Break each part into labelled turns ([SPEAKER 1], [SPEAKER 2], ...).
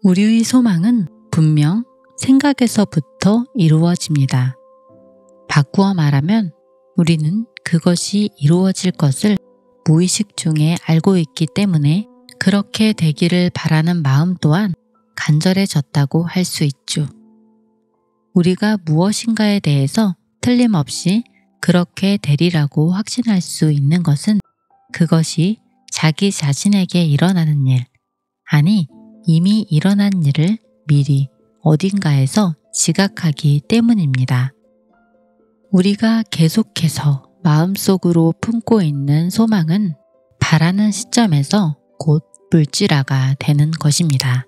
[SPEAKER 1] 우리의 소망은 분명 생각에서부터 이루어집니다. 바꾸어 말하면 우리는 그것이 이루어질 것을 무의식 중에 알고 있기 때문에 그렇게 되기를 바라는 마음 또한 간절해졌다고 할 수 있죠. 우리가 무엇인가에 대해서 틀림없이 그렇게 되리라고 확신할 수 있는 것은 그것이 자기 자신에게 일어나는 일, 아니 이미 일어난 일을 미리 어딘가에서 지각하기 때문입니다. 우리가 계속해서 마음속으로 품고 있는 소망은 바라는 시점에서 곧 물질화가 되는 것입니다.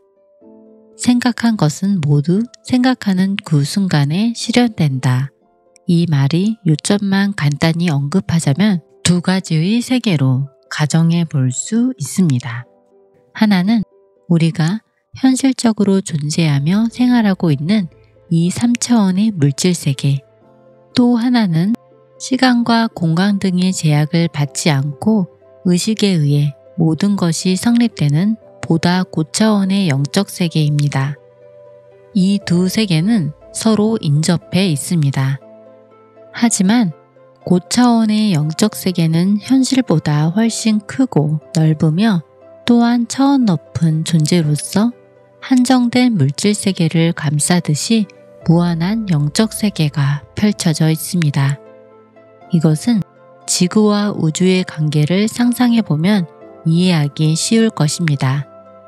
[SPEAKER 1] 생각한 것은 모두 생각하는 그 순간에 실현된다. 이 말이 요점만 간단히 언급하자면 두 가지의 세계로 가정해 볼 수 있습니다. 하나는 우리가 현실적으로 존재하며 생활하고 있는 이 3차원의 물질 세계, 또 하나는 시간과 공간 등의 제약을 받지 않고 의식에 의해 모든 것이 성립되는 보다 고차원의 영적 세계입니다. 이 두 세계는 서로 인접해 있습니다. 하지만 고차원의 영적 세계는 현실보다 훨씬 크고 넓으며 또한 차원 높은 존재로서 한정된 물질 세계를 감싸듯이 무한한 영적 세계가 펼쳐져 있습니다. 이것은 지구와 우주의 관계를 상상해보면 이해하기 쉬울 것입니다.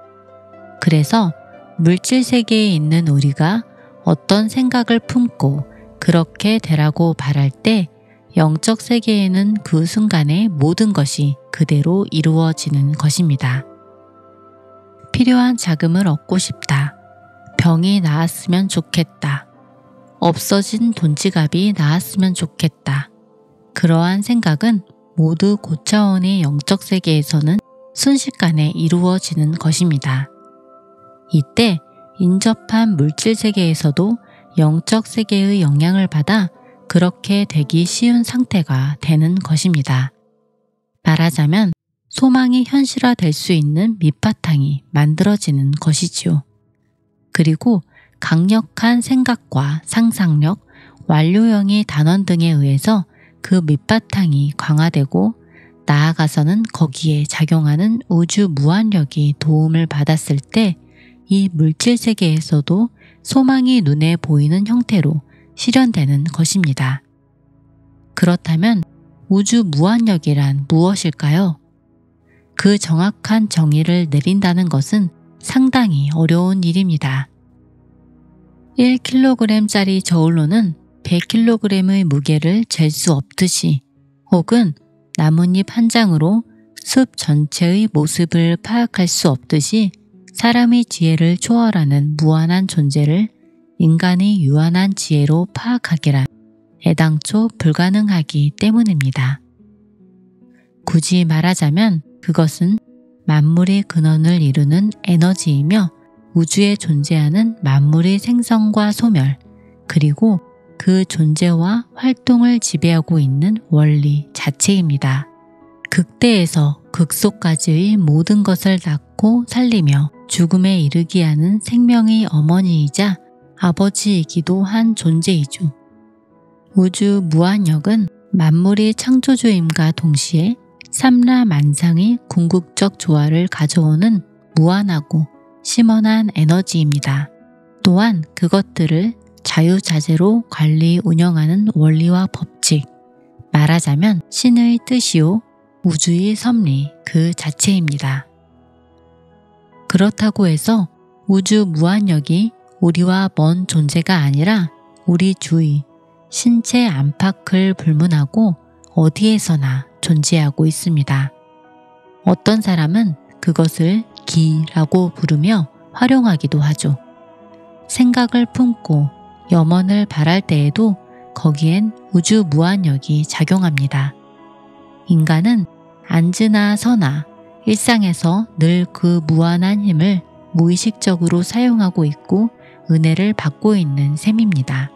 [SPEAKER 1] 그래서 물질 세계에 있는 우리가 어떤 생각을 품고 그렇게 되라고 바랄 때 영적 세계에는 그 순간에 모든 것이 그대로 이루어지는 것입니다. 필요한 자금을 얻고 싶다. 병이 나았으면 좋겠다. 없어진 돈지갑이 나았으면 좋겠다. 그러한 생각은 모두 고차원의 영적 세계에서는 순식간에 이루어지는 것입니다. 이때 인접한 물질 세계에서도 영적 세계의 영향을 받아 그렇게 되기 쉬운 상태가 되는 것입니다. 말하자면 소망이 현실화될 수 있는 밑바탕이 만들어지는 것이지요. 그리고 강력한 생각과 상상력, 완료형의 단원 등에 의해서 그 밑바탕이 강화되고 나아가서는 거기에 작용하는 우주 무한력이 도움을 받았을 때 이 물질 세계에서도 소망이 눈에 보이는 형태로 실현되는 것입니다. 그렇다면 우주 무한력이란 무엇일까요? 그 정확한 정의를 내린다는 것은 상당히 어려운 일입니다. 1kg짜리 저울로는 100kg의 무게를 잴 수 없듯이 혹은 나뭇잎 한 장으로 숲 전체의 모습을 파악할 수 없듯이 사람의 지혜를 초월하는 무한한 존재를 인간의 유한한 지혜로 파악하기란 애당초 불가능하기 때문입니다. 굳이 말하자면 그것은 만물의 근원을 이루는 에너지이며 우주에 존재하는 만물의 생성과 소멸, 그리고 그 존재와 활동을 지배하고 있는 원리 자체입니다. 극대에서 극소까지의 모든 것을 낳고 살리며 죽음에 이르게 하는 생명의 어머니이자 아버지이기도 한 존재이죠. 우주 무한력은 만물의 창조주임과 동시에 삼라만상의 궁극적 조화를 가져오는 무한하고 심원한 에너지입니다. 또한 그것들을 자유자재로 관리 운영하는 원리와 법칙, 말하자면 신의 뜻이요 우주의 섭리 그 자체입니다. 그렇다고 해서 우주 무한력이 우리와 먼 존재가 아니라 우리 주위 신체 안팎을 불문하고 어디에서나 존재하고 있습니다. 어떤 사람은 그것을 기라고 부르며 활용하기도 하죠. 생각을 품고 염원을 바랄 때에도 거기엔 우주 무한력이 작용합니다. 인간은 앉으나 서나 일상에서 늘 그 무한한 힘을 무의식적으로 사용하고 있고 은혜를 받고 있는 셈입니다.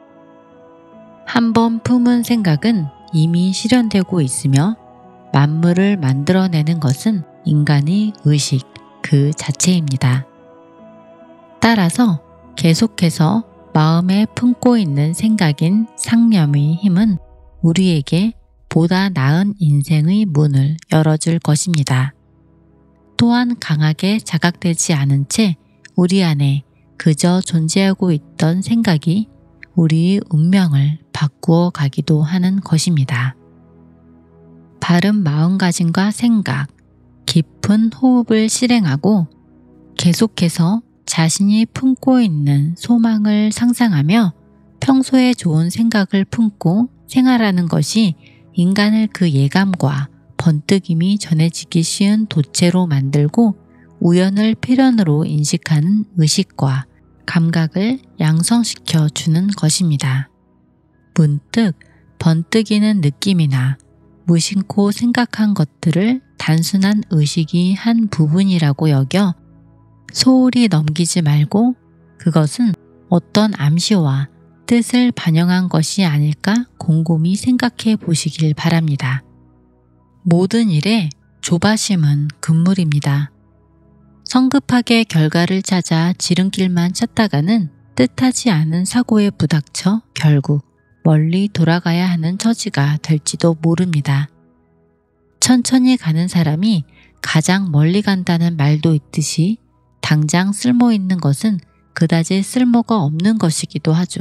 [SPEAKER 1] 한번 품은 생각은 이미 실현되고 있으며 만물을 만들어내는 것은 인간의 의식 그 자체입니다. 따라서 계속해서 마음에 품고 있는 생각인 상념의 힘은 우리에게 보다 나은 인생의 문을 열어줄 것입니다. 또한 강하게 자각되지 않은 채 우리 안에 그저 존재하고 있던 생각이 우리의 운명을 바꾸어 가기도 하는 것입니다. 바른 마음가짐과 생각, 깊은 호흡을 실행하고 계속해서 자신이 품고 있는 소망을 상상하며 평소에 좋은 생각을 품고 생활하는 것이 인간을 그 예감과 번뜩임이 전해지기 쉬운 도체로 만들고 우연을 필연으로 인식하는 의식과 감각을 양성시켜 주는 것입니다. 문득 번뜩이는 느낌이나 무심코 생각한 것들을 단순한 의식이 한 부분이라고 여겨 소홀히 넘기지 말고 그것은 어떤 암시와 뜻을 반영한 것이 아닐까 곰곰이 생각해 보시길 바랍니다. 모든 일에 조바심은 금물입니다. 성급하게 결과를 찾아 지름길만 찾다가는 뜻하지 않은 사고에 부닥쳐 결국 멀리 돌아가야 하는 처지가 될지도 모릅니다. 천천히 가는 사람이 가장 멀리 간다는 말도 있듯이 당장 쓸모 있는 것은 그다지 쓸모가 없는 것이기도 하죠.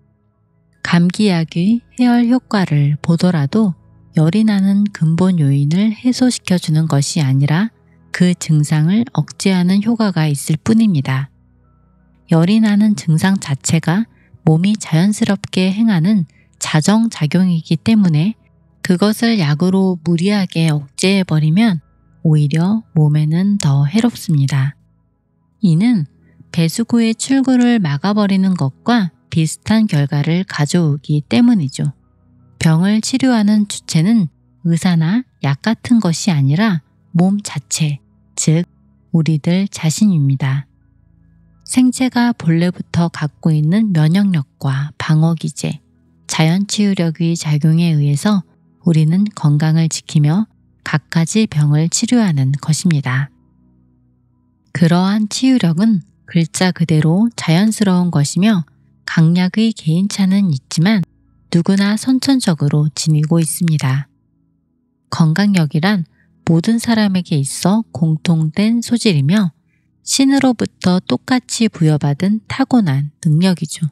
[SPEAKER 1] 감기약의 해열 효과를 보더라도 열이 나는 근본 요인을 해소시켜주는 것이 아니라 그 증상을 억제하는 효과가 있을 뿐입니다. 열이 나는 증상 자체가 몸이 자연스럽게 행하는 자정작용이기 때문에 그것을 약으로 무리하게 억제해버리면 오히려 몸에는 더 해롭습니다. 이는 배수구의 출구를 막아버리는 것과 비슷한 결과를 가져오기 때문이죠. 병을 치료하는 주체는 의사나 약 같은 것이 아니라 몸 자체, 즉 우리들 자신입니다. 생체가 본래부터 갖고 있는 면역력과 방어기제, 자연치유력의 작용에 의해서 우리는 건강을 지키며 갖가지 병을 치료하는 것입니다. 그러한 치유력은 글자 그대로 자연스러운 것이며 강약의 개인차는 있지만 누구나 선천적으로 지니고 있습니다. 건강력이란 모든 사람에게 있어 공통된 소질이며 신으로부터 똑같이 부여받은 타고난 능력이죠.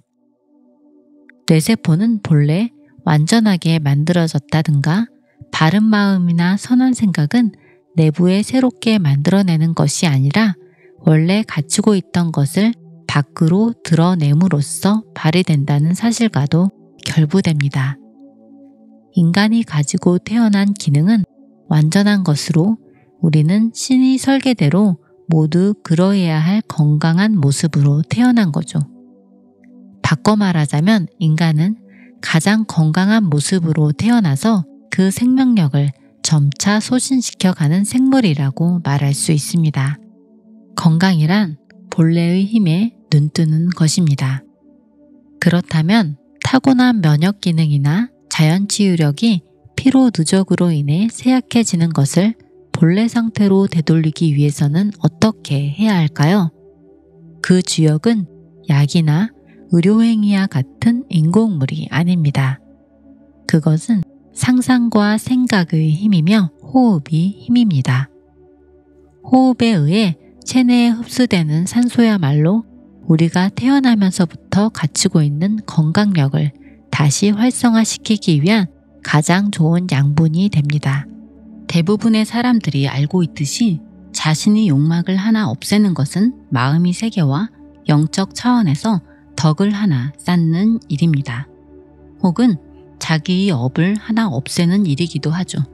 [SPEAKER 1] 뇌세포는 본래 완전하게 만들어졌다든가 바른 마음이나 선한 생각은 내부에 새롭게 만들어내는 것이 아니라 원래 갖추고 있던 것을 밖으로 드러냄으로써 발휘된다는 사실과도 결부됩니다. 인간이 가지고 태어난 기능은 완전한 것으로 우리는 신의 설계대로 모두 그러해야 할 건강한 모습으로 태어난 거죠. 바꿔 말하자면 인간은 가장 건강한 모습으로 태어나서 그 생명력을 점차 소진시켜가는 생물이라고 말할 수 있습니다. 건강이란 본래의 힘에 눈뜨는 것입니다. 그렇다면 타고난 면역 기능이나 자연치유력이 피로 누적으로 인해 쇠약해지는 것을 본래 상태로 되돌리기 위해서는 어떻게 해야 할까요? 그 주역은 약이나 의료행위와 같은 인공물이 아닙니다. 그것은 상상과 생각의 힘이며 호흡이 힘입니다. 호흡에 의해 체내에 흡수되는 산소야말로 우리가 태어나면서부터 갖추고 있는 건강력을 다시 활성화시키기 위한 가장 좋은 양분이 됩니다. 대부분의 사람들이 알고 있듯이 자신이 욕망을 하나 없애는 것은 마음의 세계와 영적 차원에서 덕을 하나 쌓는 일입니다. 혹은 자기의 업을 하나 없애는 일이기도 하죠.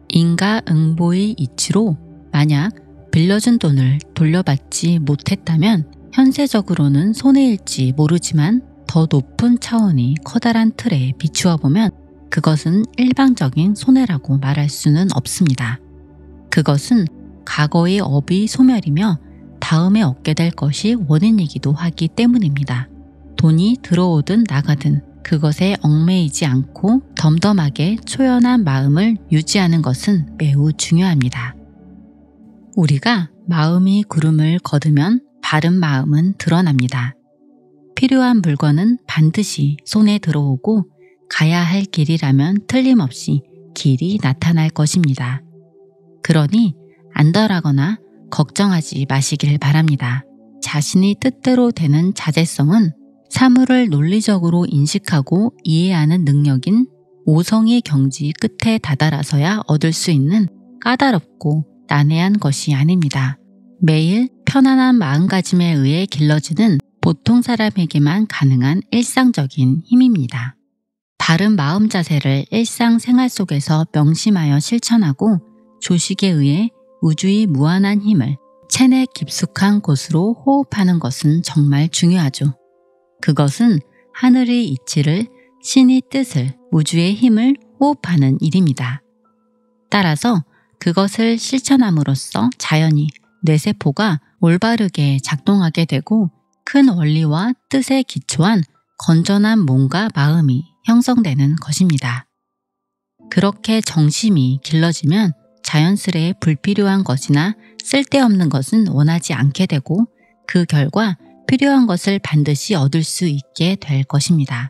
[SPEAKER 1] 인과응보의 이치로 만약 빌려준 돈을 돌려받지 못했다면 현세적으로는 손해일지 모르지만 더 높은 차원이 커다란 틀에 비추어 보면 그것은 일방적인 손해라고 말할 수는 없습니다. 그것은 과거의 업의 소멸이며 다음에 얻게 될 것이 원인이기도 하기 때문입니다. 돈이 들어오든 나가든 그것에 얽매이지 않고 덤덤하게 초연한 마음을 유지하는 것은 매우 중요합니다. 우리가 마음이 구름을 거두면 바른 마음은 드러납니다. 필요한 물건은 반드시 손에 들어오고 가야 할 길이라면 틀림없이 길이 나타날 것입니다. 그러니 안달하거나 걱정하지 마시길 바랍니다. 자신이 뜻대로 되는 자제성은 사물을 논리적으로 인식하고 이해하는 능력인 오성의 경지 끝에 다다라서야 얻을 수 있는 까다롭고 난해한 것이 아닙니다. 매일 편안한 마음가짐에 의해 길러지는 보통 사람에게만 가능한 일상적인 힘입니다. 바른 마음 자세를 일상생활 속에서 명심하여 실천하고 조식에 의해 우주의 무한한 힘을 체내 깊숙한 곳으로 호흡하는 것은 정말 중요하죠. 그것은 하늘의 이치를, 신의 뜻을, 우주의 힘을 호흡하는 일입니다. 따라서 그것을 실천함으로써 자연히 뇌세포가 올바르게 작동하게 되고 큰 원리와 뜻에 기초한 건전한 몸과 마음이 형성되는 것입니다. 그렇게 정심이 길러지면 자연스레 불필요한 것이나 쓸데없는 것은 원하지 않게 되고 그 결과 필요한 것을 반드시 얻을 수 있게 될 것입니다.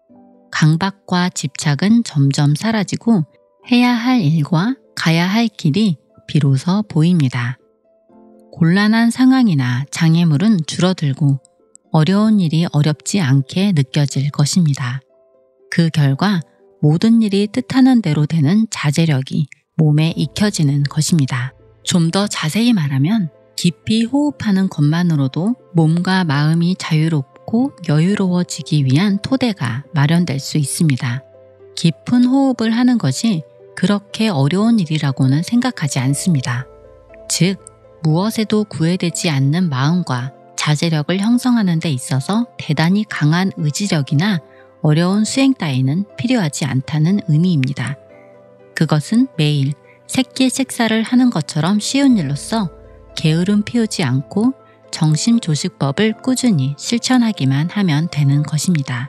[SPEAKER 1] 강박과 집착은 점점 사라지고 해야 할 일과 가야 할 길이 비로소 보입니다. 곤란한 상황이나 장애물은 줄어들고 어려운 일이 어렵지 않게 느껴질 것입니다. 그 결과 모든 일이 뜻하는 대로 되는 자제력이 몸에 익혀지는 것입니다. 좀 더 자세히 말하면 깊이 호흡하는 것만으로도 몸과 마음이 자유롭고 여유로워지기 위한 토대가 마련될 수 있습니다. 깊은 호흡을 하는 것이 그렇게 어려운 일이라고는 생각하지 않습니다. 즉, 무엇에도 구애되지 않는 마음과 자제력을 형성하는 데 있어서 대단히 강한 의지력이나 어려운 수행 따위는 필요하지 않다는 의미입니다. 그것은 매일 새끼 식사를 하는 것처럼 쉬운 일로서 게으름 피우지 않고 정심조식법을 꾸준히 실천하기만 하면 되는 것입니다.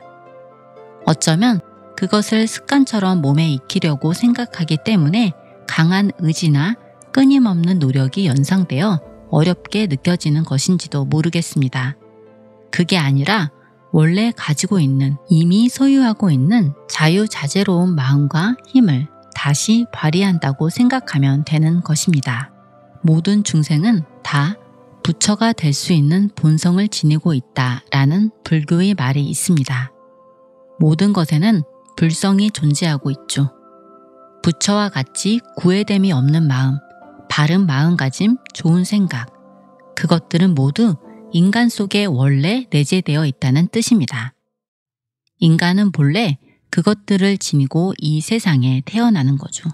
[SPEAKER 1] 어쩌면 그것을 습관처럼 몸에 익히려고 생각하기 때문에 강한 의지나 끊임없는 노력이 연상되어 어렵게 느껴지는 것인지도 모르겠습니다. 그게 아니라 원래 가지고 있는, 이미 소유하고 있는 자유자재로운 마음과 힘을 다시 발휘한다고 생각하면 되는 것입니다. 모든 중생은 다 부처가 될 수 있는 본성을 지니고 있다라는 불교의 말이 있습니다. 모든 것에는 불성이 존재하고 있죠. 부처와 같이 구애됨이 없는 마음, 바른 마음가짐, 좋은 생각, 그것들은 모두 인간 속에 원래 내재되어 있다는 뜻입니다. 인간은 본래 그것들을 지니고 이 세상에 태어나는 거죠.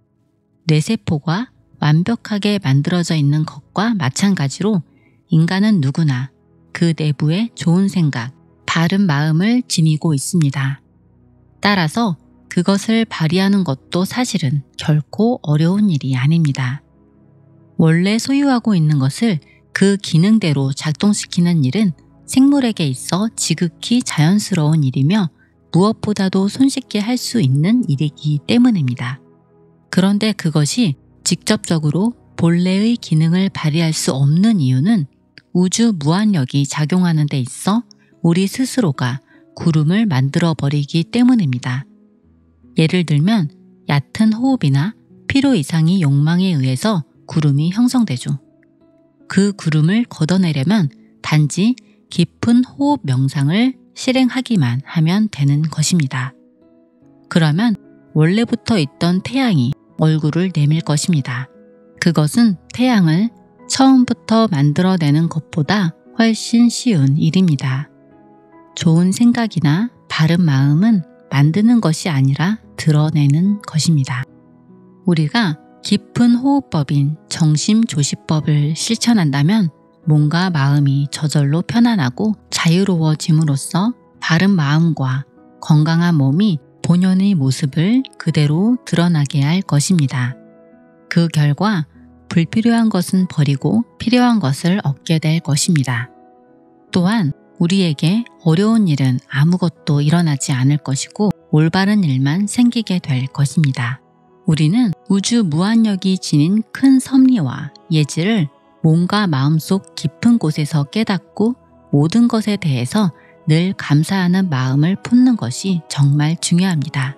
[SPEAKER 1] 뇌세포가 완벽하게 만들어져 있는 것과 마찬가지로 인간은 누구나 그 내부에 좋은 생각, 바른 마음을 지니고 있습니다. 따라서 그것을 발휘하는 것도 사실은 결코 어려운 일이 아닙니다. 원래 소유하고 있는 것을 그 기능대로 작동시키는 일은 생물에게 있어 지극히 자연스러운 일이며 무엇보다도 손쉽게 할 수 있는 일이기 때문입니다. 그런데 그것이 직접적으로 본래의 기능을 발휘할 수 없는 이유는 우주 무한력이 작용하는 데 있어 우리 스스로가 구름을 만들어 버리기 때문입니다. 예를 들면 얕은 호흡이나 필요 이상의 욕망에 의해서 구름이 형성되죠. 그 구름을 걷어내려면 단지 깊은 호흡 명상을 실행하기만 하면 되는 것입니다. 그러면 원래부터 있던 태양이 얼굴을 내밀 것입니다. 그것은 태양을 처음부터 만들어내는 것보다 훨씬 쉬운 일입니다. 좋은 생각이나 바른 마음은 만드는 것이 아니라 드러내는 것입니다. 우리가 깊은 호흡법인 정심조식법을 실천한다면 몸과 마음이 저절로 편안하고 자유로워짐으로써 바른 마음과 건강한 몸이 본연의 모습을 그대로 드러나게 할 것입니다. 그 결과 불필요한 것은 버리고 필요한 것을 얻게 될 것입니다. 또한 우리에게 어려운 일은 아무것도 일어나지 않을 것이고 올바른 일만 생기게 될 것입니다. 우리는 우주 무한력이 지닌 큰 섭리와 예지를 몸과 마음속 깊은 곳에서 깨닫고 모든 것에 대해서 늘 감사하는 마음을 품는 것이 정말 중요합니다.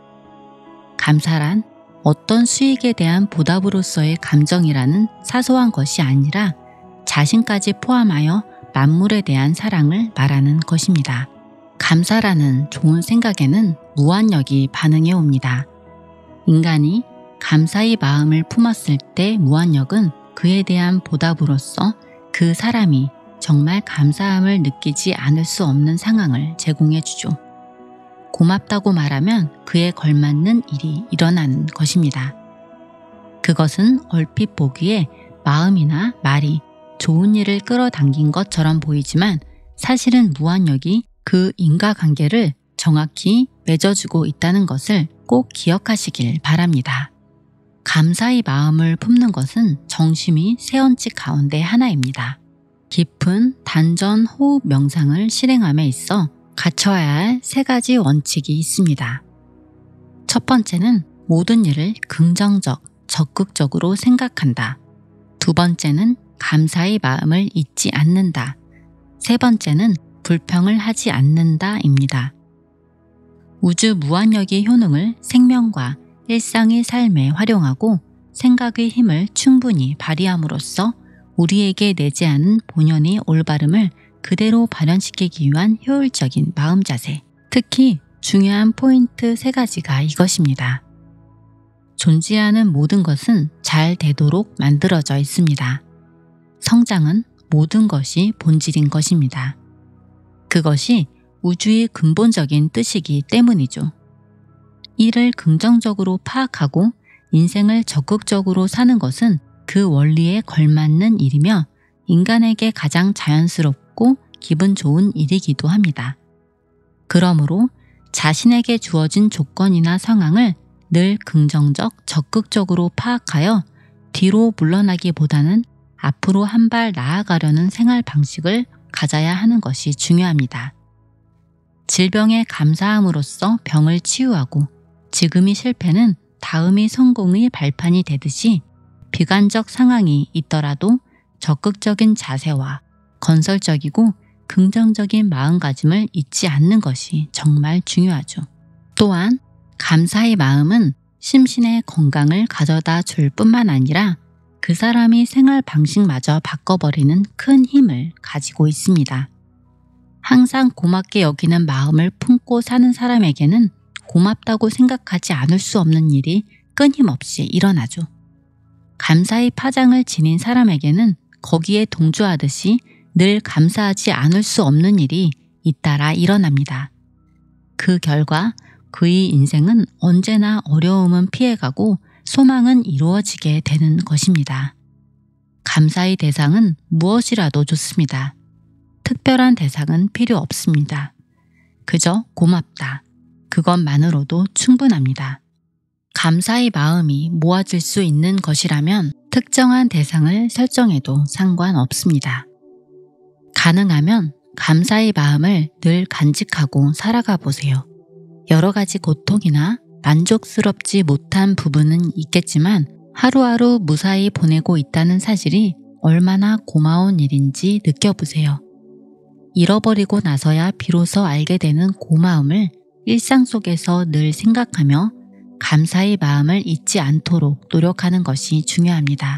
[SPEAKER 1] 감사란 어떤 수익에 대한 보답으로서의 감정이라는 사소한 것이 아니라 자신까지 포함하여 만물에 대한 사랑을 말하는 것입니다. 감사라는 좋은 생각에는 무한력이 반응해 옵니다. 인간이 감사의 마음을 품었을 때 무한력은 그에 대한 보답으로서 그 사람이 정말 감사함을 느끼지 않을 수 없는 상황을 제공해 주죠. 고맙다고 말하면 그에 걸맞는 일이 일어나는 것입니다. 그것은 얼핏 보기에 마음이나 말이 좋은 일을 끌어당긴 것처럼 보이지만 사실은 무한력이 그 인과관계를 정확히 맺어주고 있다는 것을 꼭 기억하시길 바랍니다. 감사의 마음을 품는 것은 정심이 세언칙 가운데 하나입니다. 깊은 단전 호흡 명상을 실행함에 있어 갖춰야 할 3가지 원칙이 있습니다. 첫 번째는 모든 일을 긍정적, 적극적으로 생각한다. 두 번째는 감사의 마음을 잊지 않는다. 세 번째는 불평을 하지 않는다입니다. 우주 무한력의 효능을 생명과 일상의 삶에 활용하고 생각의 힘을 충분히 발휘함으로써 우리에게 내재하는 본연의 올바름을 그대로 발현시키기 위한 효율적인 마음 자세, 특히 중요한 포인트 3가지가 이것입니다. 존재하는 모든 것은 잘 되도록 만들어져 있습니다. 성장은 모든 것이 본질인 것입니다. 그것이 우주의 근본적인 뜻이기 때문이죠. 이를 긍정적으로 파악하고 인생을 적극적으로 사는 것은 그 원리에 걸맞는 일이며 인간에게 가장 자연스럽고 기분 좋은 일이기도 합니다. 그러므로 자신에게 주어진 조건이나 상황을 늘 긍정적, 적극적으로 파악하여 뒤로 물러나기보다는 앞으로 한 발 나아가려는 생활 방식을 가져야 하는 것이 중요합니다. 질병에 감사함으로써 병을 치유하고 지금의 실패는 다음의 성공의 발판이 되듯이 비관적 상황이 있더라도 적극적인 자세와 건설적이고 긍정적인 마음가짐을 잊지 않는 것이 정말 중요하죠. 또한 감사의 마음은 심신의 건강을 가져다 줄 뿐만 아니라 그 사람이 생활 방식마저 바꿔버리는 큰 힘을 가지고 있습니다. 항상 고맙게 여기는 마음을 품고 사는 사람에게는 고맙다고 생각하지 않을 수 없는 일이 끊임없이 일어나죠. 감사의 파장을 지닌 사람에게는 거기에 동조하듯이 늘 감사하지 않을 수 없는 일이 잇따라 일어납니다. 그 결과 그의 인생은 언제나 어려움은 피해가고 소망은 이루어지게 되는 것입니다. 감사의 대상은 무엇이라도 좋습니다. 특별한 대상은 필요 없습니다. 그저 고맙다. 그것만으로도 충분합니다. 감사의 마음이 모아질 수 있는 것이라면 특정한 대상을 설정해도 상관없습니다. 가능하면 감사의 마음을 늘 간직하고 살아가 보세요. 여러 가지 고통이나 만족스럽지 못한 부분은 있겠지만 하루하루 무사히 보내고 있다는 사실이 얼마나 고마운 일인지 느껴보세요. 잃어버리고 나서야 비로소 알게 되는 고마움을 일상 속에서 늘 생각하며 감사의 마음을 잊지 않도록 노력하는 것이 중요합니다.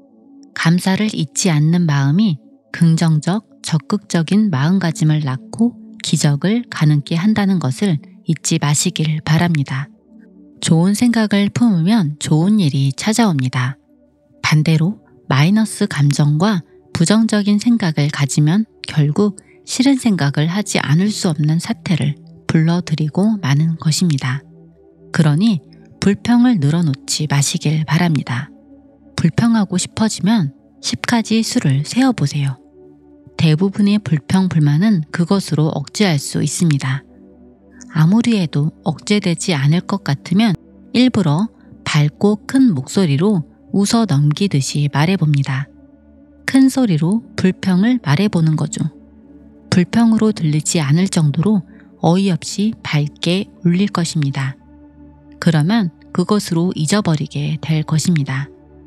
[SPEAKER 1] 감사를 잊지 않는 마음이 긍정적, 적극적인 마음가짐을 낳고 기적을 가능케 한다는 것을 잊지 마시길 바랍니다. 좋은 생각을 품으면 좋은 일이 찾아옵니다. 반대로 마이너스 감정과 부정적인 생각을 가지면 결국 싫은 생각을 하지 않을 수 없는 사태를 불러들이고 마는 것입니다. 그러니 불평을 늘어놓지 마시길 바랍니다. 불평하고 싶어지면 10가지 수를 세어보세요. 대부분의 불평, 불만은 그것으로 억제할 수 있습니다. 아무리 해도 억제되지 않을 것 같으면 일부러 밝고 큰 목소리로 웃어 넘기듯이 말해봅니다. 큰 소리로 불평을 말해보는 거죠. 불평으로 들리지 않을 정도로 어이없이 밝게 울릴 것입니다. 그러면 그것으로 잊어버리게 될 것입니다.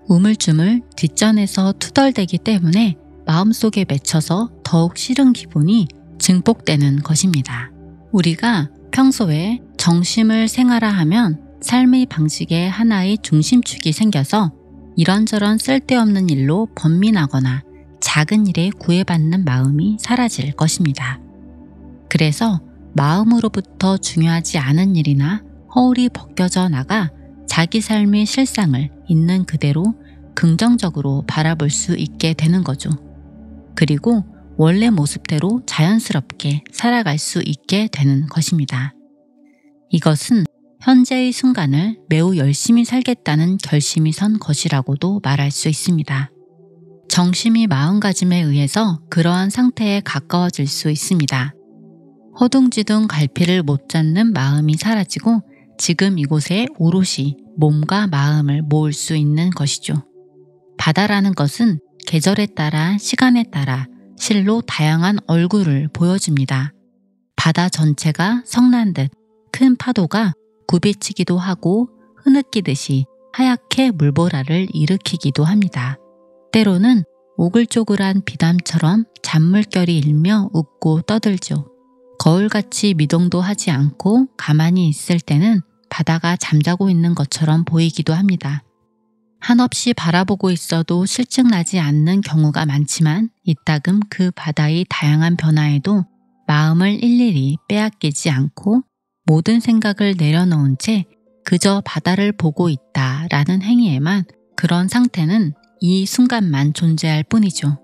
[SPEAKER 1] 우물쭈물 뒷전에서 투덜대기 때문에 마음속에 맺혀서 더욱 싫은 기분이 증폭되는 것입니다. 우리가 평소에 정심을 생활화 하면 삶의 방식에 하나의 중심축이 생겨서 이런저런 쓸데없는 일로 번민하거나 작은 일에 구애받는 마음이 사라질 것입니다. 그래서 마음으로부터 중요하지 않은 일이나 허울이 벗겨져 나가 자기 삶의 실상을 있는 그대로 긍정적으로 바라볼 수 있게 되는 거죠. 그리고 원래 모습대로 자연스럽게 살아갈 수 있게 되는 것입니다. 이것은 현재의 순간을 매우 열심히 살겠다는 결심이 선 것이라고도 말할 수 있습니다. 정심이 마음가짐에 의해서 그러한 상태에 가까워질 수 있습니다. 허둥지둥 갈피를 못 잡는 마음이 사라지고 지금 이곳에 오롯이 몸과 마음을 모을 수 있는 것이죠. 바다라는 것은 계절에 따라 시간에 따라 실로 다양한 얼굴을 보여줍니다. 바다 전체가 성난 듯 큰 파도가 굽이치기도 하고 흐느끼듯이 하얗게 물보라를 일으키기도 합니다. 때로는 오글조글한 비담처럼 잔물결이 일며 웃고 떠들죠. 거울같이 미동도 하지 않고 가만히 있을 때는 바다가 잠자고 있는 것처럼 보이기도 합니다. 한없이 바라보고 있어도 실증나지 않는 경우가 많지만 이따금 그 바다의 다양한 변화에도 마음을 일일이 빼앗기지 않고 모든 생각을 내려놓은 채 그저 바다를 보고 있다라는 행위에만 그런 상태는 이 순간만 존재할 뿐이죠.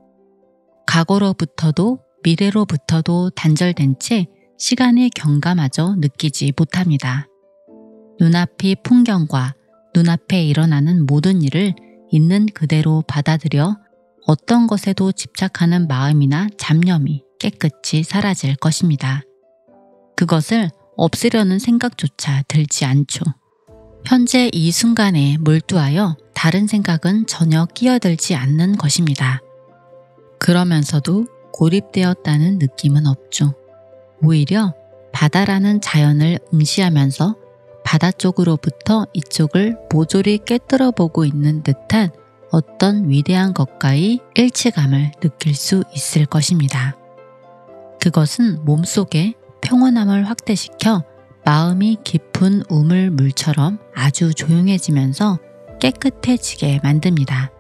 [SPEAKER 1] 과거로부터도 미래로부터도 단절된 채 시간의 경과마저 느끼지 못합니다. 눈앞의 풍경과 눈앞에 일어나는 모든 일을 있는 그대로 받아들여 어떤 것에도 집착하는 마음이나 잡념이 깨끗이 사라질 것입니다. 그것을 없애려는 생각조차 들지 않죠. 현재 이 순간에 몰두하여 다른 생각은 전혀 끼어들지 않는 것입니다. 그러면서도 고립되었다는 느낌은 없죠. 오히려 바다라는 자연을 응시하면서 바다 쪽으로부터 이쪽을 모조리 꿰뚫어 보고 있는 듯한 어떤 위대한 것과의 일치감을 느낄 수 있을 것입니다. 그것은 몸속에 평온함을 확대시켜 마음이 깊은 우물물처럼 아주 조용해지면서 깨끗해지게 만듭니다.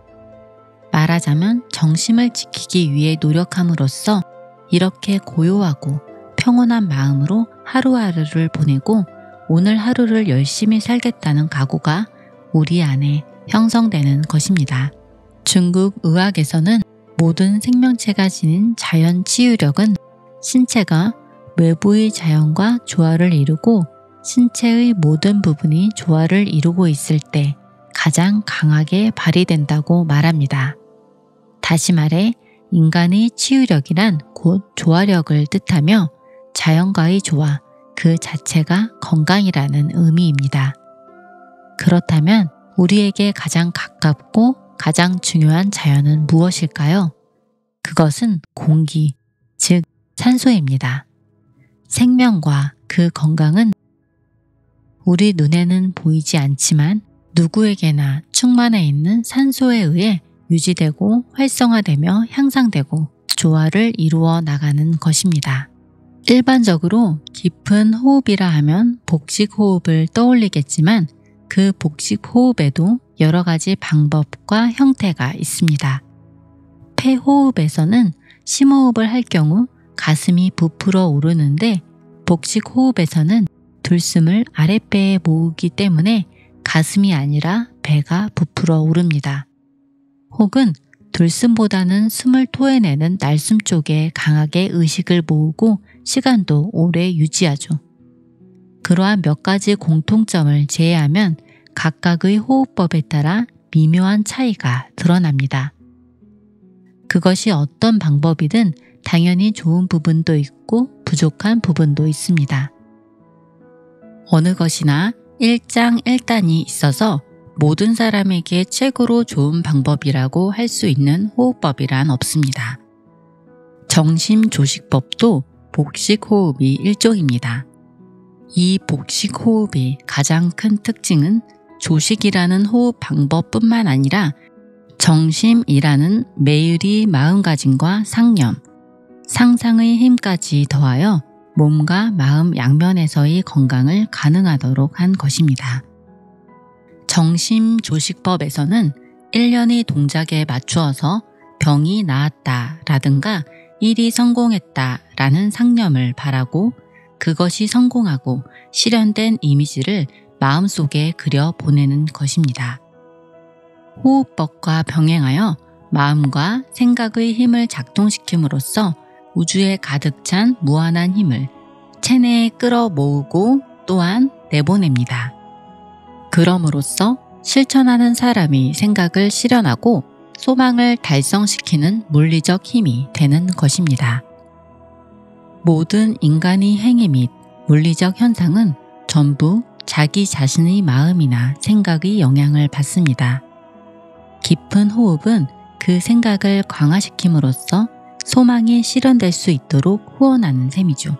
[SPEAKER 1] 말하자면 정심을 지키기 위해 노력함으로써 이렇게 고요하고 평온한 마음으로 하루하루를 보내고 오늘 하루를 열심히 살겠다는 각오가 우리 안에 형성되는 것입니다. 중국 의학에서는 모든 생명체가 지닌 자연 치유력은 신체가 외부의 자연과 조화를 이루고 신체의 모든 부분이 조화를 이루고 있을 때 가장 강하게 발휘된다고 말합니다. 다시 말해 인간의 치유력이란 곧 조화력을 뜻하며 자연과의 조화 그 자체가 건강이라는 의미입니다. 그렇다면 우리에게 가장 가깝고 가장 중요한 자연은 무엇일까요? 그것은 공기, 즉 산소입니다. 생명과 그 건강은 우리 눈에는 보이지 않지만 누구에게나 충만해 있는 산소에 의해 유지되고 활성화되며 향상되고 조화를 이루어 나가는 것입니다. 일반적으로 깊은 호흡이라 하면 복식호흡을 떠올리겠지만 그 복식호흡에도 여러 가지 방법과 형태가 있습니다. 폐호흡에서는 심호흡을 할 경우 가슴이 부풀어 오르는데 복식호흡에서는 들숨을 아랫배에 모으기 때문에 가슴이 아니라 배가 부풀어 오릅니다. 혹은 들숨보다는 숨을 토해내는 날숨 쪽에 강하게 의식을 모으고 시간도 오래 유지하죠. 그러한 몇 가지 공통점을 제외하면 각각의 호흡법에 따라 미묘한 차이가 드러납니다. 그것이 어떤 방법이든 당연히 좋은 부분도 있고 부족한 부분도 있습니다. 어느 것이나 일장일단이 있어서 모든 사람에게 최고로 좋은 방법이라고 할 수 있는 호흡법이란 없습니다. 정심조식법도 복식호흡이 일종입니다. 이 복식호흡의 가장 큰 특징은 조식이라는 호흡 방법뿐만 아니라 정심이라는 매일의 마음가짐과 상념, 상상의 힘까지 더하여 몸과 마음 양면에서의 건강을 가능하도록 한 것입니다. 정심조식법에서는 1년의 동작에 맞추어서 병이 나았다라든가 일이 성공했다라는 상념을 바라고 그것이 성공하고 실현된 이미지를 마음속에 그려 보내는 것입니다. 호흡법과 병행하여 마음과 생각의 힘을 작동시킴으로써 우주에 가득 찬 무한한 힘을 체내에 끌어모으고 또한 내보냅니다. 그럼으로써 실천하는 사람이 생각을 실현하고 소망을 달성시키는 물리적 힘이 되는 것입니다. 모든 인간의 행위 및 물리적 현상은 전부 자기 자신의 마음이나 생각의 영향을 받습니다. 깊은 호흡은 그 생각을 강화시킴으로써 소망이 실현될 수 있도록 후원하는 셈이죠.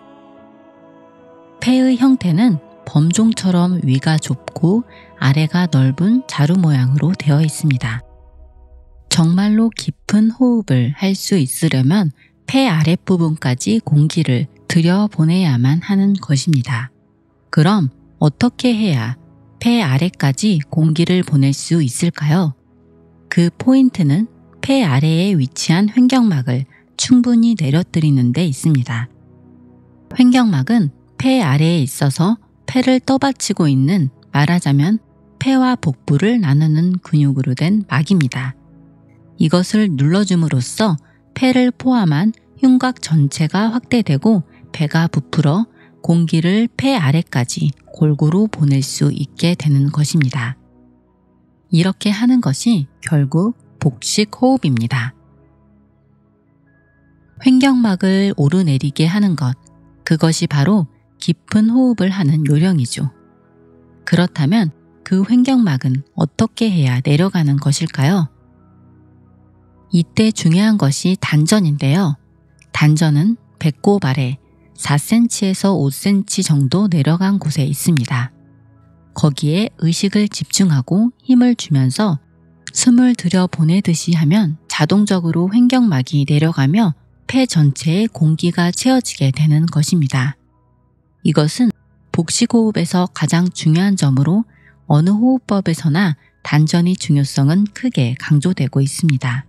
[SPEAKER 1] 폐의 형태는 범종처럼 위가 좁고 아래가 넓은 자루 모양으로 되어 있습니다. 정말로 깊은 호흡을 할 수 있으려면 폐 아랫부분까지 공기를 들여보내야만 하는 것입니다. 그럼 어떻게 해야 폐 아래까지 공기를 보낼 수 있을까요? 그 포인트는 폐 아래에 위치한 횡격막을 충분히 내려뜨리는 데 있습니다. 횡격막은 폐 아래에 있어서 폐를 떠받치고 있는, 말하자면 폐와 복부를 나누는 근육으로 된 막입니다. 이것을 눌러줌으로써 폐를 포함한 흉곽 전체가 확대되고 배가 부풀어 공기를 폐 아래까지 골고루 보낼 수 있게 되는 것입니다. 이렇게 하는 것이 결국 복식 호흡입니다. 횡격막을 오르내리게 하는 것, 그것이 바로 깊은 호흡을 하는 요령이죠. 그렇다면 그 횡격막은 어떻게 해야 내려가는 것일까요? 이때 중요한 것이 단전인데요. 단전은 배꼽 아래 4cm에서 5cm 정도 내려간 곳에 있습니다. 거기에 의식을 집중하고 힘을 주면서 숨을 들여보내듯이 하면 자동적으로 횡격막이 내려가며 폐 전체에 공기가 채워지게 되는 것입니다. 이것은 복식호흡에서 가장 중요한 점으로 어느 호흡법에서나 단전의 중요성은 크게 강조되고 있습니다.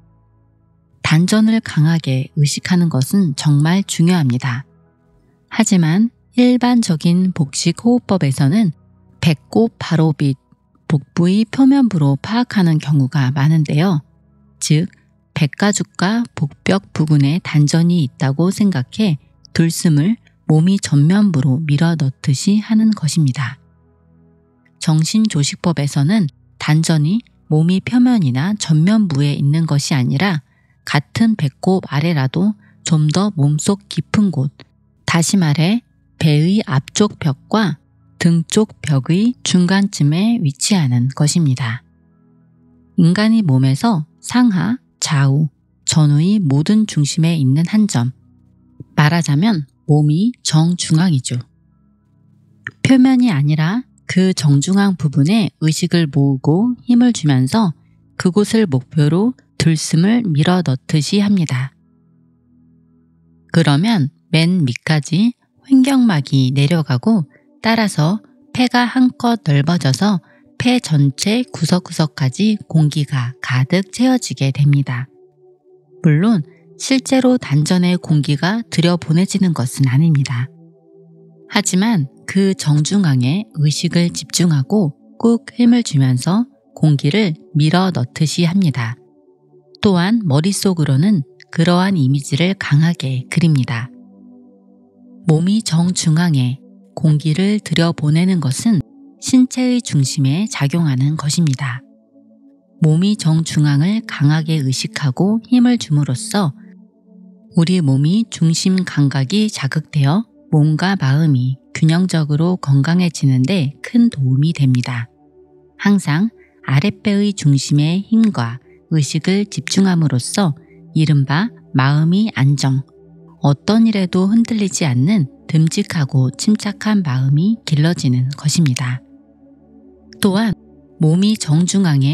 [SPEAKER 1] 단전을 강하게 의식하는 것은 정말 중요합니다. 하지만 일반적인 복식호흡법에서는 배꼽 바로 밑 복부의 표면부로 파악하는 경우가 많은데요. 즉, 백가죽과 복벽 부근에 단전이 있다고 생각해 들숨을 몸이 전면부로 밀어 넣듯이 하는 것입니다. 정신조식법에서는 단전이 몸이 표면이나 전면부에 있는 것이 아니라 같은 배꼽 아래라도 좀 더 몸속 깊은 곳, 다시 말해 배의 앞쪽 벽과 등 쪽 벽의 중간쯤에 위치하는 것입니다. 인간의 몸에서 상하, 좌우, 전후의 모든 중심에 있는 한 점, 말하자면 몸이 정중앙이죠. 표면이 아니라 그 정중앙 부분에 의식을 모으고 힘을 주면서 그곳을 목표로 들숨을 밀어 넣듯이 합니다. 그러면 맨 밑까지 횡격막이 내려가고 따라서 폐가 한껏 넓어져서 폐 전체 구석구석까지 공기가 가득 채워지게 됩니다. 물론 실제로 단전에 공기가 들여보내지는 것은 아닙니다. 하지만 그 정중앙에 의식을 집중하고 꾹 힘을 주면서 공기를 밀어 넣듯이 합니다. 또한 머릿속으로는 그러한 이미지를 강하게 그립니다. 몸이 정중앙에 공기를 들여보내는 것은 신체의 중심에 작용하는 것입니다. 몸이 정중앙을 강하게 의식하고 힘을 줌으로써 우리 몸이 중심 감각이 자극되어 몸과 마음이 균형적으로 건강해지는데 큰 도움이 됩니다. 항상 아랫배의 중심에 힘과 의식을 집중함으로써 이른바 마음이 안정, 어떤 일에도 흔들리지 않는 듬직하고 침착한 마음이 길러지는 것입니다. 또한 몸이 정중앙에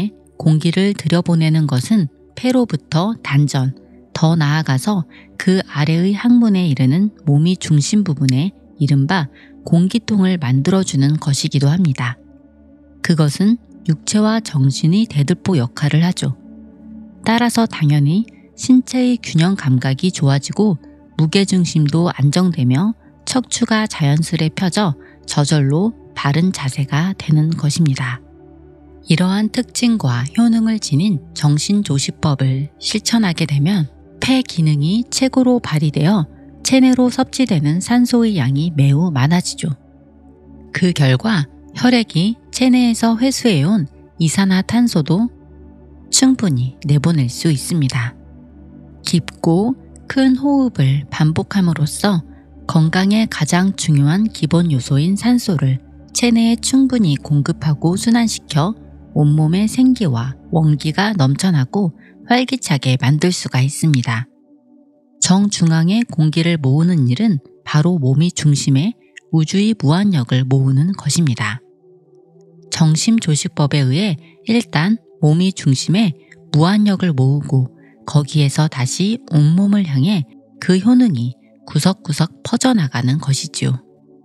[SPEAKER 1] 공기를 들여보내는 것은 폐로부터 단전, 더 나아가서 그 아래의 항문에 이르는 몸이 중심 부분에 이른바 공기통을 만들어주는 것이기도 합니다. 그것은 육체와 정신이 대들보 역할을 하죠. 따라서 당연히 신체의 균형 감각이 좋아지고 무게중심도 안정되며 척추가 자연스레 펴져 저절로 바른 자세가 되는 것입니다. 이러한 특징과 효능을 지닌 정신조식법을 실천하게 되면 폐 기능이 최고로 발휘되어 체내로 섭취되는 산소의 양이 매우 많아지죠. 그 결과 혈액이 체내에서 회수해온 이산화탄소도 충분히 내보낼 수 있습니다. 깊고 큰 호흡을 반복함으로써 건강에 가장 중요한 기본 요소인 산소를 체내에 충분히 공급하고 순환시켜 온몸의 생기와 원기가 넘쳐나고 활기차게 만들 수가 있습니다. 정중앙에 공기를 모으는 일은 바로 몸이 중심에 우주의 무한력을 모으는 것입니다. 정심조식법에 의해 일단 몸이 중심에 무한력을 모으고 거기에서 다시 온몸을 향해 그 효능이 구석구석 퍼져나가는 것이지요.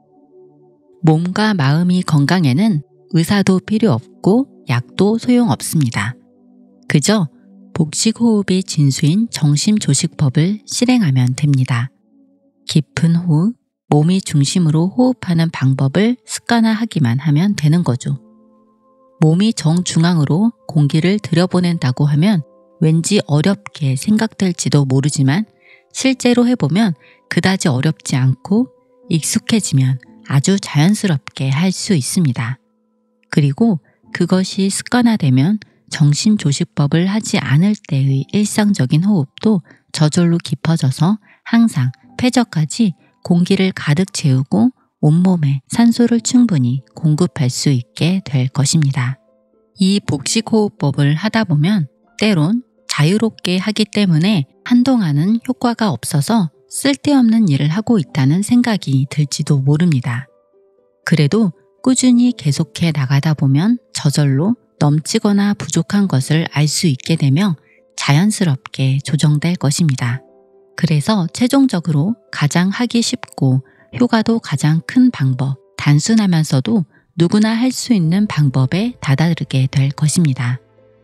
[SPEAKER 1] 몸과 마음이 건강에는 의사도 필요 없고 약도 소용없습니다. 그저 복식호흡이 진수인 정심조식법을 실행하면 됩니다. 깊은 호흡, 몸이 중심으로 호흡하는 방법을 습관화하기만 하면 되는 거죠. 몸이 정중앙으로 공기를 들여보낸다고 하면 왠지 어렵게 생각될지도 모르지만 실제로 해보면 그다지 어렵지 않고 익숙해지면 아주 자연스럽게 할 수 있습니다. 그리고 그것이 습관화되면 정심조식법을 하지 않을 때의 일상적인 호흡도 저절로 깊어져서 항상 폐저까지 공기를 가득 채우고 온몸에 산소를 충분히 공급할 수 있게 될 것입니다. 이 복식호흡법을 하다 보면 때론 자유롭게 하기 때문에 한동안은 효과가 없어서 쓸데없는 일을 하고 있다는 생각이 들지도 모릅니다. 그래도 꾸준히 계속해 나가다 보면 저절로 넘치거나 부족한 것을 알 수 있게 되며 자연스럽게 조정될 것입니다. 그래서 최종적으로 가장 하기 쉽고 효과도 가장 큰 방법, 단순하면서도 누구나 할 수 있는 방법에 다다르게 될 것입니다.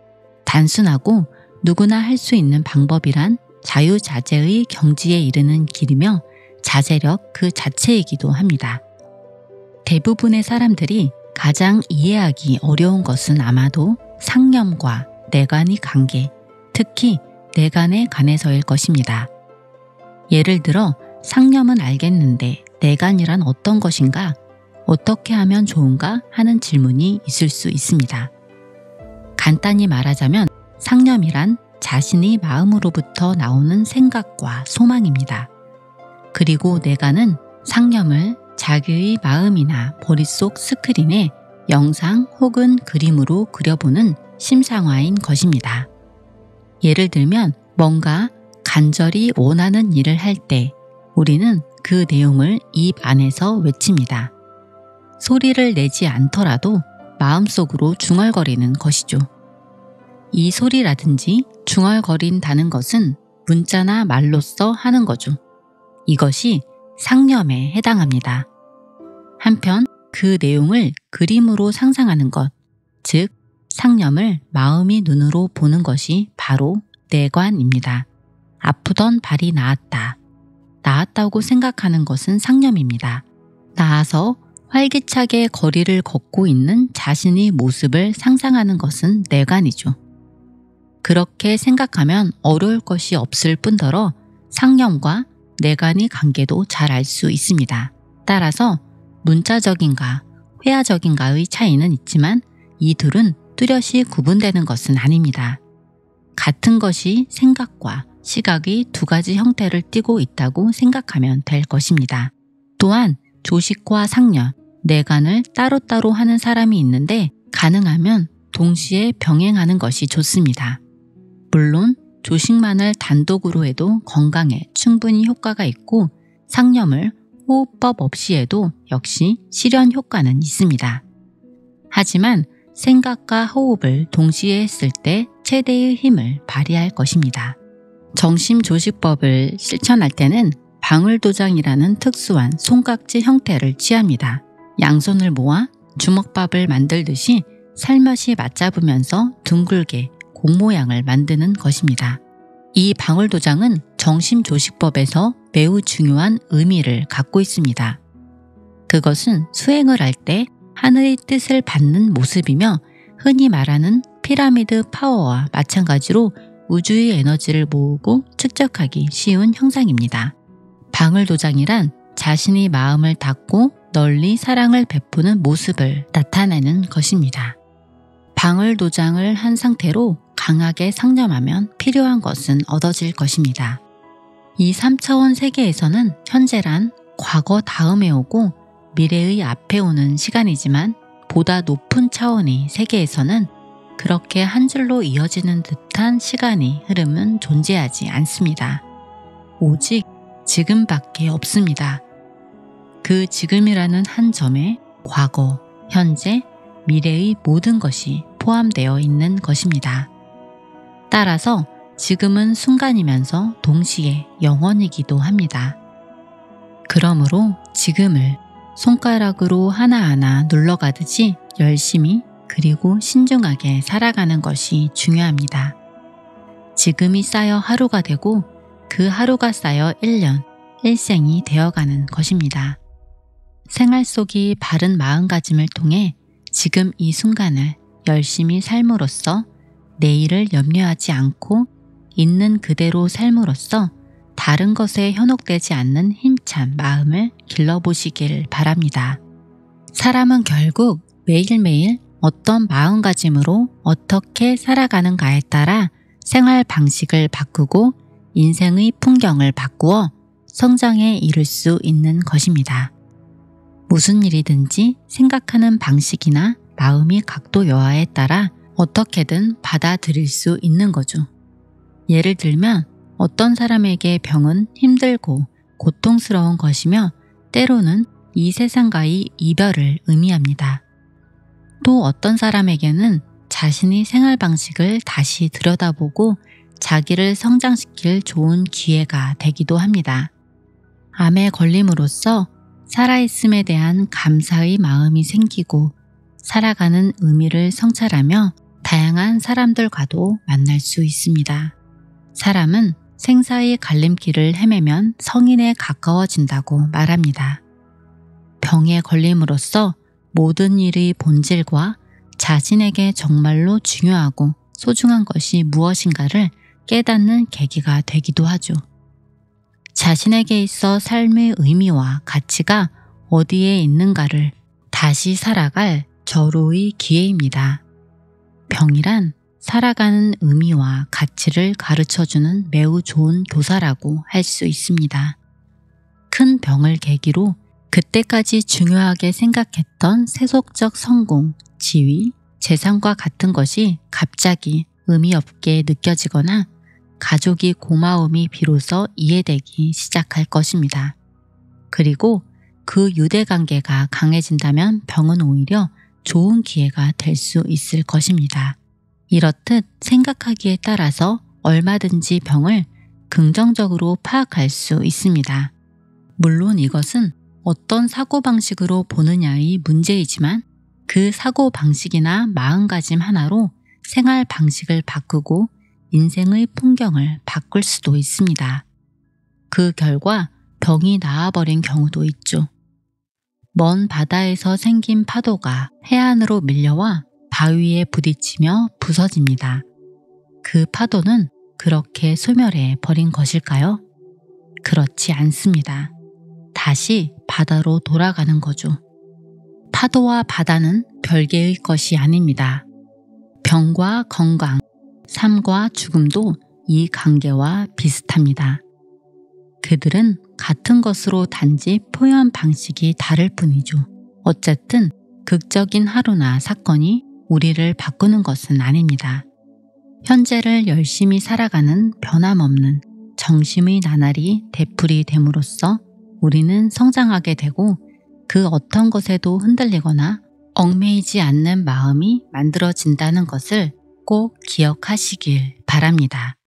[SPEAKER 1] 단순하고 누구나 할 수 있는 방법이란 자유자재의 경지에 이르는 길이며 자제력 그 자체이기도 합니다. 대부분의 사람들이 가장 이해하기 어려운 것은 아마도 상념과 내관의 관계, 특히 내관에 관해서일 것입니다. 예를 들어 상념은 알겠는데 내관이란 어떤 것인가? 어떻게 하면 좋은가? 하는 질문이 있을 수 있습니다. 간단히 말하자면 상념이란 자신의 마음으로부터 나오는 생각과 소망입니다. 그리고 내관은 상념을 자기의 마음이나 머릿속 스크린에 영상 혹은 그림으로 그려보는 심상화인 것입니다. 예를 들면 뭔가 간절히 원하는 일을 할 때 우리는 그 내용을 입 안에서 외칩니다. 소리를 내지 않더라도 마음속으로 중얼거리는 것이죠. 이 소리라든지 중얼거린다는 것은 문자나 말로써 하는 거죠. 이것이 상념에 해당합니다. 한편 그 내용을 그림으로 상상하는 것, 즉 상념을 마음이 눈으로 보는 것이 바로 내관입니다. 아프던 발이 나았다. 나았다고 생각하는 것은 상념입니다. 나아서 활기차게 거리를 걷고 있는 자신의 모습을 상상하는 것은 내관이죠. 그렇게 생각하면 어려울 것이 없을 뿐더러 상념과 내관의 관계도 잘 알 수 있습니다. 따라서 문자적인가 회화적인가의 차이는 있지만 이 둘은 뚜렷이 구분되는 것은 아닙니다. 같은 것이 생각과 시각의 두 가지 형태를 띠고 있다고 생각하면 될 것입니다. 또한 조식과 상념, 내관을 따로따로 하는 사람이 있는데 가능하면 동시에 병행하는 것이 좋습니다. 물론 조식만을 단독으로 해도 건강에 충분히 효과가 있고 상념을 호흡법 없이 해도 역시 실현 효과는 있습니다. 하지만 생각과 호흡을 동시에 했을 때 최대의 힘을 발휘할 것입니다. 정심조식법을 실천할 때는 방울도장이라는 특수한 손깍지 형태를 취합니다. 양손을 모아 주먹밥을 만들듯이 살며시 맞잡으면서 둥글게 공 모양을 만드는 것입니다. 이 방울도장은 정심조식법에서 매우 중요한 의미를 갖고 있습니다. 그것은 수행을 할 때 하늘의 뜻을 받는 모습이며 흔히 말하는 피라미드 파워와 마찬가지로 우주의 에너지를 모으고 축적하기 쉬운 형상입니다. 방울도장이란 자신이 마음을 닫고 널리 사랑을 베푸는 모습을 나타내는 것입니다. 방울도장을 한 상태로 강하게 상념하면 필요한 것은 얻어질 것입니다. 이 3차원 세계에서는 현재란 과거 다음에 오고 미래의 앞에 오는 시간이지만 보다 높은 차원의 세계에서는 그렇게 한 줄로 이어지는 듯한 시간이 흐름은 존재하지 않습니다. 오직 지금밖에 없습니다. 그 지금이라는 한 점에 과거, 현재, 미래의 모든 것이 포함되어 있는 것입니다. 따라서 지금은 순간이면서 동시에 영원이기도 합니다. 그러므로 지금을 손가락으로 하나하나 눌러가듯이 열심히 그리고 신중하게 살아가는 것이 중요합니다. 지금이 쌓여 하루가 되고 그 하루가 쌓여 1년, 일생이 되어가는 것입니다. 생활 속의 바른 마음가짐을 통해 지금 이 순간을 열심히 삶으로써 내일을 염려하지 않고 있는 그대로 삶으로써 다른 것에 현혹되지 않는 힘찬 마음을 길러보시길 바랍니다. 사람은 결국 매일매일 어떤 마음가짐으로 어떻게 살아가는가에 따라 생활 방식을 바꾸고 인생의 풍경을 바꾸어 성장에 이를 수 있는 것입니다. 무슨 일이든지 생각하는 방식이나 마음의 각도 여하에 따라 어떻게든 받아들일 수 있는 거죠. 예를 들면 어떤 사람에게 병은 힘들고 고통스러운 것이며 때로는 이 세상과의 이별을 의미합니다. 또 어떤 사람에게는 자신의 생활 방식을 다시 들여다보고 자기를 성장시킬 좋은 기회가 되기도 합니다. 암에 걸림으로써 살아있음에 대한 감사의 마음이 생기고 살아가는 의미를 성찰하며 다양한 사람들과도 만날 수 있습니다. 사람은 생사의 갈림길을 헤매면 성인에 가까워진다고 말합니다. 병에 걸림으로써 모든 일의 본질과 자신에게 정말로 중요하고 소중한 것이 무엇인가를 깨닫는 계기가 되기도 하죠. 자신에게 있어 삶의 의미와 가치가 어디에 있는가를 다시 살아갈 절호의 기회입니다. 병이란 살아가는 의미와 가치를 가르쳐주는 매우 좋은 교사라고 할 수 있습니다. 큰 병을 계기로 그때까지 중요하게 생각했던 세속적 성공, 지위, 재산과 같은 것이 갑자기 의미 없게 느껴지거나 가족이 고마움이 비로소 이해되기 시작할 것입니다. 그리고 그 유대관계가 강해진다면 병은 오히려 좋은 기회가 될 수 있을 것입니다. 이렇듯 생각하기에 따라서 얼마든지 병을 긍정적으로 파악할 수 있습니다. 물론 이것은 어떤 사고방식으로 보느냐의 문제이지만 그 사고방식이나 마음가짐 하나로 생활 방식을 바꾸고 인생의 풍경을 바꿀 수도 있습니다. 그 결과 병이 나아버린 경우도 있죠. 먼 바다에서 생긴 파도가 해안으로 밀려와 바위에 부딪히며 부서집니다. 그 파도는 그렇게 소멸해 버린 것일까요? 그렇지 않습니다. 다시 바다로 돌아가는 거죠. 파도와 바다는 별개의 것이 아닙니다. 병과 건강, 삶과 죽음도 이 관계와 비슷합니다. 그들은 같은 것으로 단지 표현 방식이 다를 뿐이죠. 어쨌든 극적인 하루나 사건이 우리를 바꾸는 것은 아닙니다. 현재를 열심히 살아가는 변함없는 정심의 나날이 되풀이 됨으로써 우리는 성장하게 되고 그 어떤 것에도 흔들리거나 얽매이지 않는 마음이 만들어진다는 것을 꼭 기억하시길 바랍니다.